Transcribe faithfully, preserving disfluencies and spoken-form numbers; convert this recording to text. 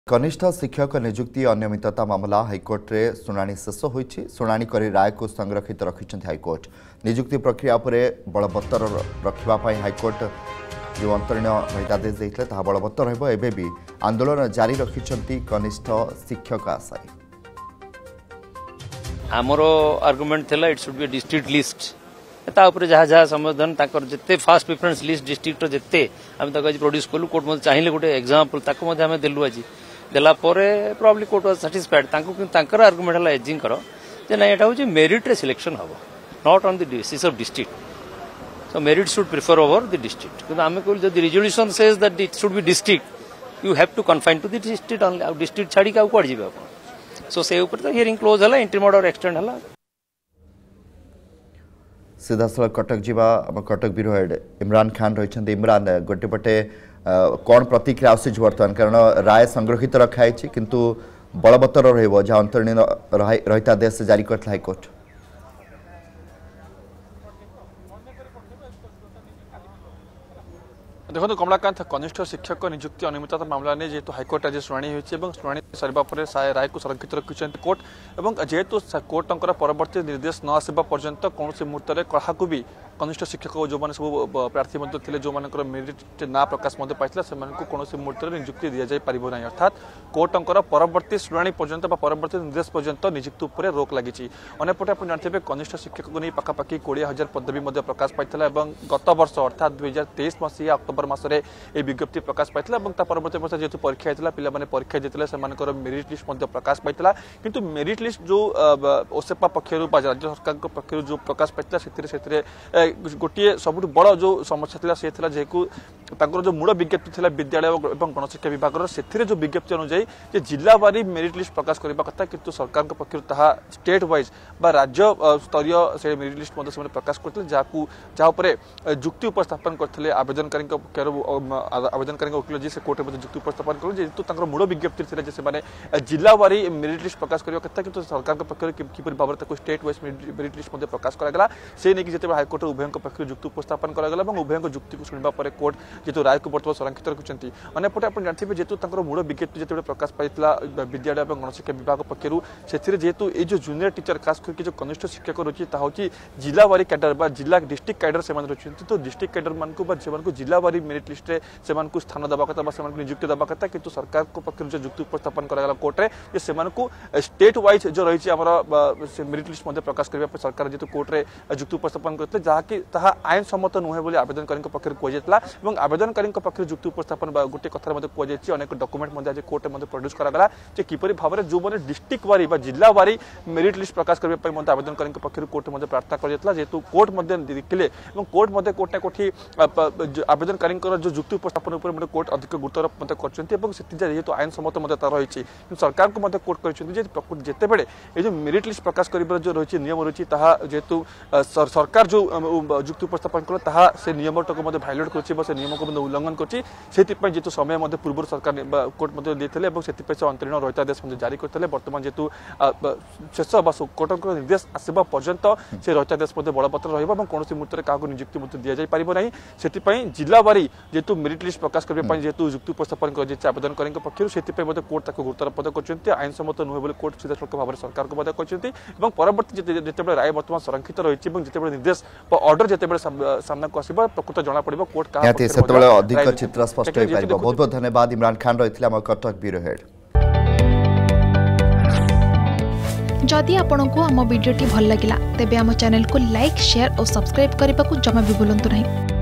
कनिष्ठ शिक्षक नियुक्ति अनियमितता मामला हाइकोर्ट रे सुनानी शेष होईछि। सुनानी करी राय को संरक्षित रखिछन्ति हाइकोर्ट। नियुक्ति प्रक्रिया उपरे बलवत्तर रखिबा पई हाइकोर्ट जो अंतरीण निर्देश देइतले ता बलवत्तर रहबो। एबे भी आंदोलन जारी रखिछन्ति कनिष्ठ शिक्षक आशायी। हमरो आर्गुमेंट थिला it should be district list ता ऊपर जहाँ जहाँ समाधान ताकर जिते फास्ट प्रेफरेंस लिस्ट डिस्ट्रिक्ट जिते आम तक आज प्रोड्यूस कलु कोर्ट मते चाहिए गोटे एग्जांपल ताको मते हमें देलु आज देला परे प्रोबब्ली कोर्ट वाज सैटिस्फाइड तांको कि तांकर आर्गुमेंट हला एजिंग करो जे नै एटा होची मेरिट रे सिलेक्शन हबो not on the basis of district. So merit should prefer over the district किंतु आमे कोल जदी resolution says that it should be district you have to confine to the district only. आ डिस्ट्रिक्ट छाडी का कोड जिबे आपण। सो से ऊपर त हियरिंग क्लोज हला इंटरम ऑर्डर एक्सटेंड हला। सीधा सड़क कटक जीवा कटक ब्यूरो हेड इमरान खान रही। इमरान गोटे पटे कौन प्रतिक्रिया आस बर्तमान कारण राय संग्रहित रखाई किंतु बलवत्तर रहा जहाँ अंतरीण रहितादेश जारी कर हाइकोर्ट। देखो कमलाकांत कनिष्ठ शिक्षक नियुक्ति अनियमितता मामला ने जेहेतु हाइकोर्ट आज शुणी होती शुणी सरिबा पर राय को संरक्षित रखिंट कोर्ट और जेहेतु कोर्ट परवर्ती निर्देश न आसवा पर्यंत कौन मुहूर्त में क्या भी कनिष्ठ शिक्षक जो मैंने सब प्रार्थी थे जो मानकर मेरिट ना प्रकाश पाई से कौन मुहूर्त में नियुक्ति दि जापर ना अर्थात कोर्टर परवर्ती शुणी पर्यंत परवर्ती निर्देश पर्यंत नियुक्ति उपर रोक लगी। अंपटे आप जानते हैं कनिष्ठ शिक्षक को नहीं पाखापाखि कोड़े हजार पदवी प्रकाश पाई गत वर्ष अर्थात दुई हजार तेईस मसीहा अक्टोबर मासरे ये विज्ञप्ति प्रकाश पाई परवर्ती वर्ष जेहेतु परीक्षा होता पिलाने परीक्षा देते से मेरिट लिस्ट प्रकाश पाई किंतु मेरिट लिस्ट जो ओसेपा पक्षर राज्य सरकार पक्षर जो प्रकाश पाई गोटे सब बड़ जो समस्या सी जेकु जो मूल विज्ञप्ति थी विद्यालय और गणशिक्षा विभाग से जो विज्ञप्ति अनुसार जिलावारी मेरिट लिस्ट प्रकाश करने कथा किंतु सरकार पक्षर स्टेट वाइज राज्य स्तरीय से मेरिट लिस्ट प्रकाश करते जहाँ जुक्ति उपस्थापन करते आवेदनकारी आवेदनकारी वकिल जी से कोर्ट में जुक्ति उपस्थापन करें जेहेतु मूल विज्ञप्ति थी जिलावारी मेरिट लिस्ट प्रकाश करने कथा किंतु सरकार पक्षर किपर भाव में स्टेट वाइज मेरिट लिस्ट प्रकाश कराला से नहीं जिते हाइकोर्ट उभय पक्ष जुक्ति उपस्थापन कराला उभय जुक्ति को शुणा पर कोर्ट जेहेतु राय को बर्तमान संरक्षित रखिंट। अंपटे आप जानते हैं जेहेतु मूल विज्ञप्ति जो प्रकाश पाई विद्यालय और गणशिक्षा विभाग पक्षर से जेहेतु ये जो जूनियर टीचर खास करके जो कनिष्ठ शिक्षक रही है जिलावारी कैडर जिला डिस्ट्रिक्ट कैडर से रही तो डिस्ट्रिक्ट कैडर मानक जिलावारी मेरिट लिस्ट में से स्थान देवा कथा से नियुक्ति देवा कथा किंतु सरकार पक्ष जो जुक्ति उपस्थापन कराला कोर्टे स्टेट वाइज जो रही है मेरिट लिस्ट प्रकाश करने सरकार जेहेतु कोर्टे जुक्ति उपस्थापन करते जहाँकि आईन सम्मत नुहे बोली आवेदनकारी पक्ष कहुला आवेदनकारी पक्ष जुक्ति उपस्थापन गोटे कथार कहुई अनेक डॉक्यूमेंट आज कोर्ट में प्रोड्यूस कराला किपर भाव में जो मैंने डिस्ट्रिक्ट वारी जिला वारी मेरिट लिस्ट प्रकाश करने आवेदनकारी पक्ष कोर्ट में प्रार्थना कर जेहेतु कोर्ट देखिले कोर्ट कोर्ट ना कोठी आवेदनकारी जो जुक्ति उपस्थापन कोर्ट अधिक गुरुत्व करते आईन सम्मत रही सरकार को कोर्ट कर जितेबले ये जो मेरिट लिस्ट प्रकाश कर जो रही नियम रही जेहेतु सरकार जो जुक्ति उपस्थापन कला से नियम को भायोलेट कर नियम को उल्लंघन कर जेहेतु समय पूर्व सरकार कोर्ट देते से अंतरीण रहितादेश जारी करते बर्तमान जेहेतु शेष कोर्ट निर्देश आसवा पर्यंत से रहितादेश बलवत्तर रहा कौन मुहूर्त में क्या नियुक्ति दि जापर ना से जिलावारी जेहेतु मेरिट लिस्ट प्रकाश करने जेहेतु जुक्ति उपस्थापन कर आवेदनकारी पक्ष से कोर्ट गुरुत्व कर आईन सम्मत नुहे बोली कोर्ट सीधासख भाव में सरकार को कहते परवर्ती जिते राय बर्तमान संरक्षित रही जिते निर्देश ऑर्डर जिते सामना को आसो प्रकृत जना पड़ो कोर्ट अधिक चित्र स्पष्ट हो पार। बहुत बहुत धन्यवाद इमरान खान रही कटक ब्यूरो हेड। जदि आपंक आम भिडी भल लगा तेब आम चैनल को लाइक शेयर और सब्सक्राइब करने को जमा भी भूलु नहीं।